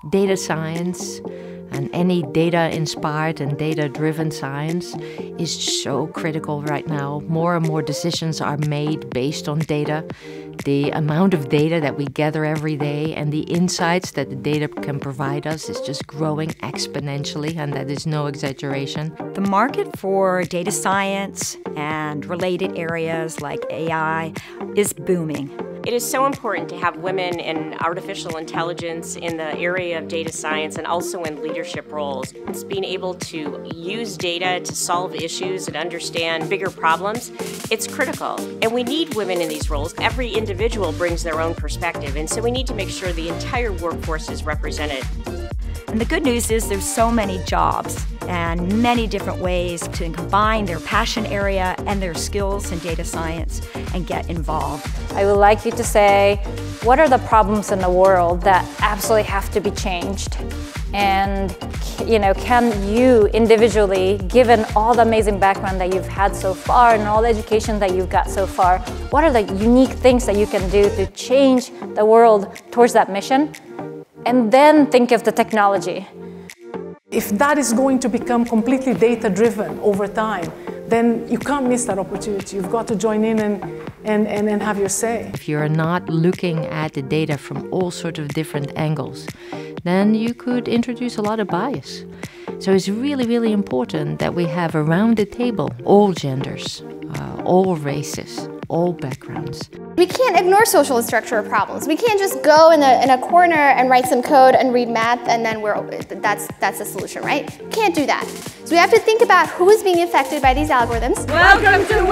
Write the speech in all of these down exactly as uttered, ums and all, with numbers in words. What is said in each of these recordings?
Data science and any data-inspired and data-driven science is so critical right now. More and more decisions are made based on data. The amount of data that we gather every day and the insights that the data can provide us is just growing exponentially, and that is no exaggeration. The market for data science and related areas like A I is booming. It is so important to have women in artificial intelligence, in the area of data science, and also in leadership roles. It's being able to use data to solve issues and understand bigger problems. It's critical, and we need women in these roles. Every individual brings their own perspective, and so we need to make sure the entire workforce is represented. And the good news is there's so many jobs and many different ways to combine their passion area and their skills in data science and get involved. I would like you to say, what are the problems in the world that absolutely have to be changed? And you know, can you individually, given all the amazing background that you've had so far and all the education that you've got so far, what are the unique things that you can do to change the world towards that mission? And then think of the technology. If that is going to become completely data-driven over time, then you can't miss that opportunity. You've got to join in and, and, and, and have your say. If you're not looking at the data from all sorts of different angles, then you could introduce a lot of bias. So it's really, really important that we have around the table all genders, uh, all races, all backgrounds. We can't ignore social and structural problems. We can't just go in a, in a corner and write some code and read math and then we're, that's, that's the solution, right? Can't do that. So we have to think about who is being affected by these algorithms. Welcome to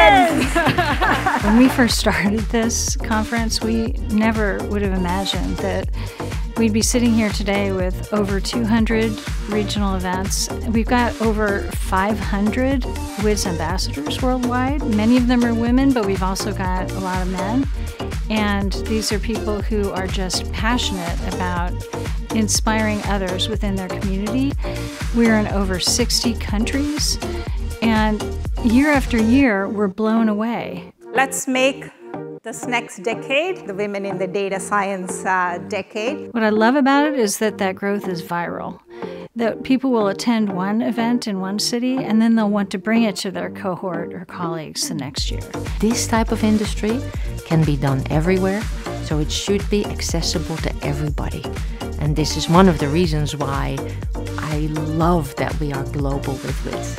WINS! When we first started this conference, we never would have imagined that we'd be sitting here today with over two hundred regional events. We've got over five hundred W I D S ambassadors worldwide. Many of them are women, but we've also got a lot of men. And these are people who are just passionate about inspiring others within their community. We're in over sixty countries, and year after year, we're blown away. Let's make this next decade the Women in the Data Science uh, decade. What I love about it is that that growth is viral. That people will attend one event in one city and then they'll want to bring it to their cohort or colleagues the next year. This type of industry can be done everywhere, so it should be accessible to everybody. And this is one of the reasons why I love that we are global with W I D S.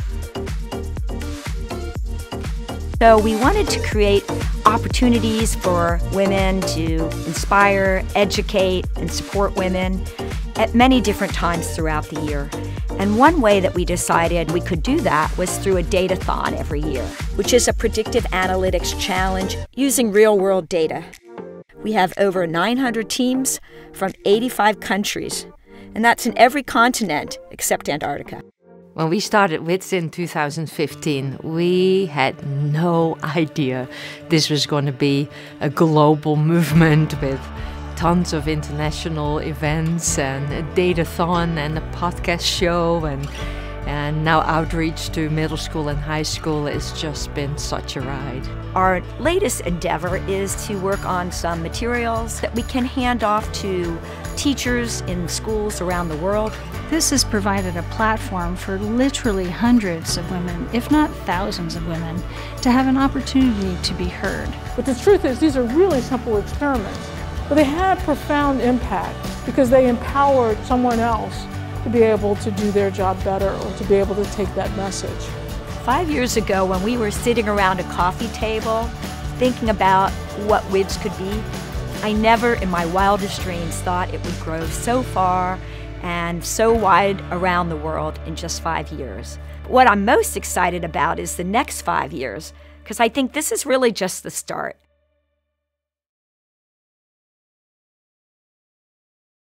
So we wanted to create opportunities for women to inspire, educate, and support women at many different times throughout the year. And one way that we decided we could do that was through a datathon every year, which is a predictive analytics challenge using real-world data. We have over nine hundred teams from eighty-five countries, and that's in every continent except Antarctica. When we started W I D S in two thousand fifteen, we had no idea this was going to be a global movement with tons of international events and a datathon and a podcast show, and and now outreach to middle school and high school. It's just been such a ride. Our latest endeavor is to work on some materials that we can hand off to teachers in schools around the world. This has provided a platform for literally hundreds of women, if not thousands of women, to have an opportunity to be heard. But the truth is, these are really simple experiments, but they had profound impact because they empowered someone else to be able to do their job better or to be able to take that message. Five years ago, when we were sitting around a coffee table thinking about what W I D S could be, I never in my wildest dreams thought it would grow so far and so wide around the world in just five years. What I'm most excited about is the next five years, because I think this is really just the start.